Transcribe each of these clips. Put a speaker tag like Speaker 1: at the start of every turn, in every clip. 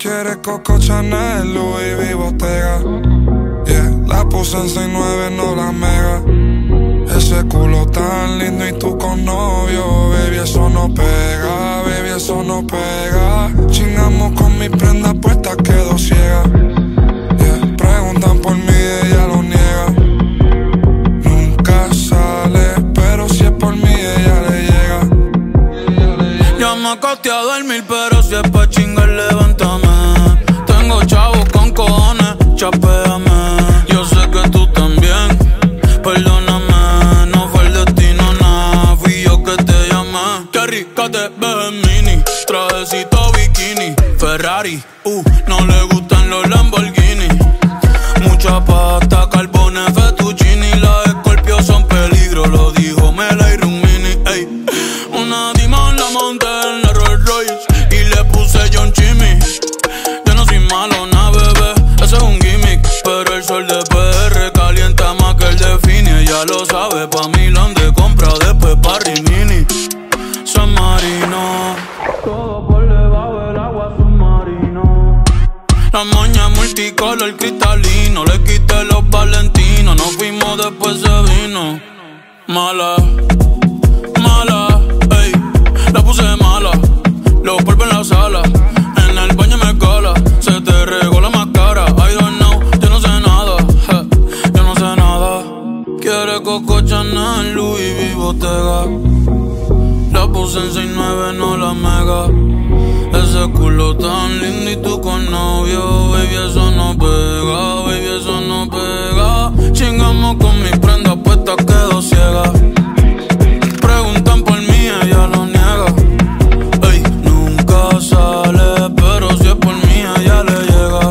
Speaker 1: Quiere Coco Chanel, Louis V, Bottega. Yeah, la puse en 6'9", no la mega. Ese culo tan lindo y tú con novio. Baby, eso no pega, baby, eso no pega. Chingamos con mi prenda puesta, quedo ciega. Yeah, preguntan por mí, ella lo niega. Nunca sale, pero si es por mí, ella le llega.
Speaker 2: Ya me acosté a dormir, pero si es pa' chingar, levántame. Tengo chavos con cojones, chapéame. Yo sé que tú también, perdóname. No fue el destino, nada, fui yo que te llamé. Qué rica te ves en mini, trajecito bikini. Ferrari, no le gustan los Lamborghini. Mucha pasta, carbones, fettuccini. Las Scorpio son peligro, lo dijo Mela y Rumini. Ey, una Dimon la monté en la Rolls Royce y le puse John Chimmy. Yo no soy malo, na bebé, ese es un gimmick. Pero el sol de PR calienta más que el de Fini. Ella lo sabe, pa' Milán de compra, después pa' Rimini. San Marino, todo por debajo del agua submarino. La moña multicolor cristalino, le quité los valentinos. Nos fuimos, después se vino. Mala, mala, ey, la puse mala. Los polvos en la sala, en el baño me cola. Se te regó la máscara, I don't know, yo no sé nada, yo no sé nada. Quiere Coco Chanel, Louis V, Bottega. La puse en 6'9", no la mega. Ese culo tan lindo y tú con novio. Baby, eso no pega, baby, eso no pega. Chingamos con mi prenda puesta, quedo ciega. Preguntan por mí, ella lo niega. Ey, nunca sale, pero si es por mí, ella le llega.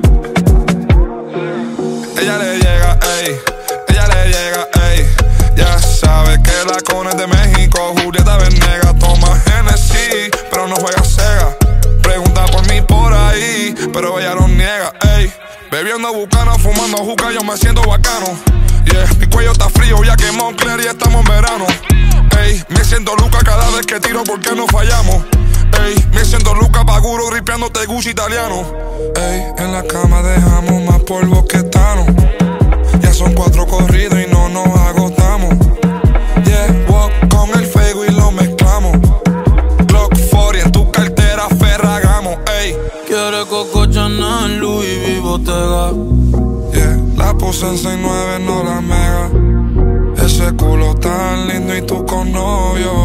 Speaker 1: Ella le llega, ey, ella le llega, ey. Ya sabe que la cona es de México. Julieta Venegas toma Genesis, pero no juega Sega. Pregunta por mí por ahí, pero ella lo niega, ey. Bebiendo bucana, fumando juca, yo me siento bacano. Yeah, mi cuello está frío, ya que Moncler y estamos en verano. Ey, me siento Luca cada vez que tiro porque no fallamos. Ey, me siento Luca Paguro ripeándote Gucci italiano. Ey, en la cama dejamos más polvo que Thanos. Ya son 4 corridos y no nos agotamos. Yeah, walk con el fuego y lo mezclamos. Glock 40 en tu cartera, Ferragamo, ey.
Speaker 2: Quiere Coco Chanel, Louis V, Bottega.
Speaker 1: Yeah, la puse en 6'9", no la mega. Ese culo tan lindo y tú con novio.